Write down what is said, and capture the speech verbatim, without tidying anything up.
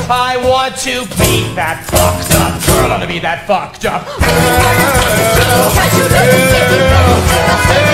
I want to be that fucked up girl. I want to be that fucked up girl.